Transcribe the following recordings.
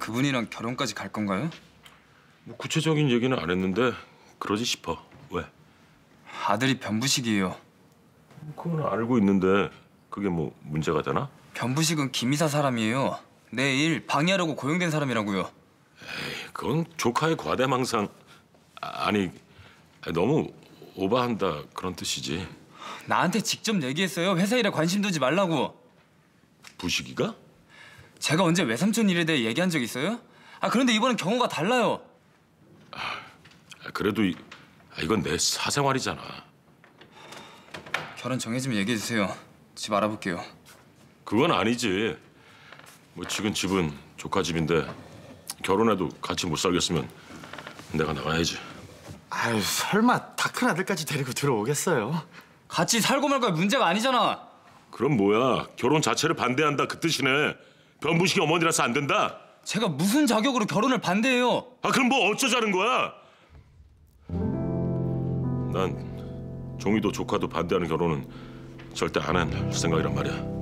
그분이랑 결혼까지 갈 건가요? 뭐 구체적인 얘기는 안 했는데 그러지 싶어. 왜? 아들이 변부식이에요. 그건 알고 있는데 그게 뭐 문제가 되나? 변부식은 김이사 사람이에요. 내 일 방해하려고 고용된 사람이라고요. 그건 조카의 과대망상. 아니, 너무 오버한다 그런 뜻이지. 나한테 직접 얘기했어요. 회사 일에 관심 두지 말라고. 부식이가? 제가 언제 외삼촌 일에 대해 얘기한 적 있어요? 그런데 이번엔 경우가 달라요. 그래도 이건 내 사생활이잖아. 결혼 정해지면 얘기해 주세요. 집 알아볼게요. 그건 아니지. 뭐 지금 집은 조카 집인데 결혼해도 같이 못 살겠으면 내가 나가야지. 아유, 설마 다 큰 아들까지 데리고 들어오겠어요? 같이 살고 말고야 문제가 아니잖아. 그럼 뭐야? 결혼 자체를 반대한다 그 뜻이네. 변부식이 어머니라서 안 된다? 제가 무슨 자격으로 결혼을 반대해요? 그럼 뭐 어쩌자는 거야? 난 종이도 조카도 반대하는 결혼은 절대 안 할 생각이란 말이야.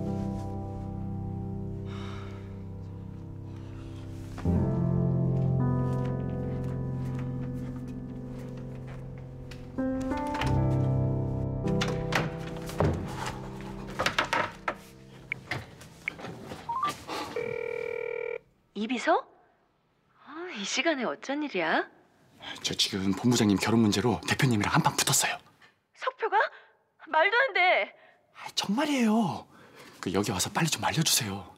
이비서? 이 시간에 어쩐 일이야? 저 지금 본부장님 결혼 문제로 대표님이랑 한판 붙었어요. 석표가? 말도 안 돼. 정말이에요. 여기 와서 빨리 좀 알려주세요.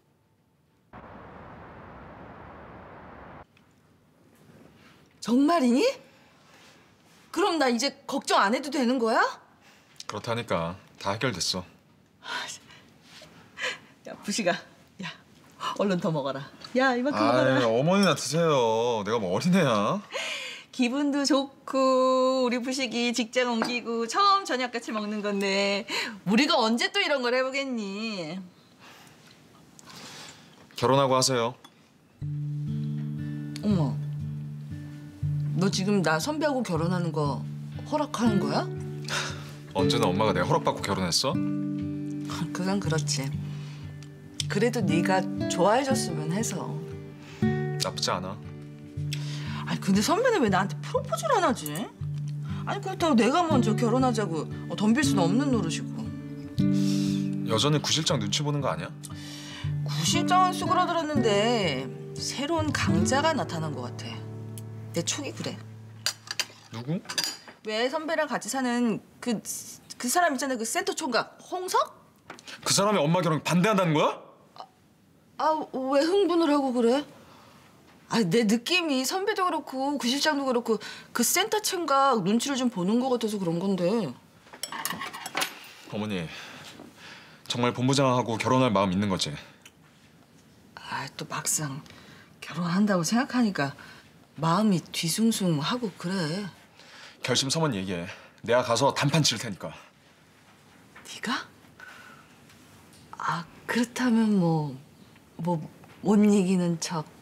정말이니? 그럼 나 이제 걱정 안 해도 되는 거야? 그렇다니까. 다 해결됐어. 야, 부식아. 야, 얼른 더 먹어라. 야, 이만큼 먹어라. 어머니나 드세요. 내가 뭐 어린애야? 기분도 좋고 우리 부식이 직장 옮기고 처음 저녁 같이 먹는 건데 우리가 언제 또 이런 걸 해보겠니? 결혼하고 하세요. 어머, 너 지금 나 선배하고 결혼하는 거 허락하는 거야? 언제나 엄마가 내가 허락받고 결혼했어? 그건 그렇지. 그래도 네가 좋아해줬으면 해서. 나쁘지 않아. 아니 근데 선배는 왜 나한테 프로포즈를 안 하지? 아니 그렇다고 내가 먼저 결혼하자고 덤빌 수는 없는 노릇이고. 여전히 구 실장 눈치 보는 거 아니야? 구 실장은 수그러들었는데 새로운 강자가 나타난 것 같아. 내 촉이 그래. 누구? 왜 선배랑 같이 사는 그 사람 있잖아, 그 센터 총각 홍석? 그 사람이 엄마 결혼 반대한다는 거야? 왜 흥분을 하고 그래? 내 느낌이 선배도 그렇고 구 실장도 그렇고 그 센터 총각 눈치를 좀 보는 것 같아서 그런 건데. 어머니, 정말 본부장하고 결혼할 마음 있는 거지? 또 막상 결혼한다고 생각하니까 마음이 뒤숭숭하고 그래. 결심 서면 얘기해. 내가 가서 단판 칠 테니까. 네가? 그렇다면 못 이기는 척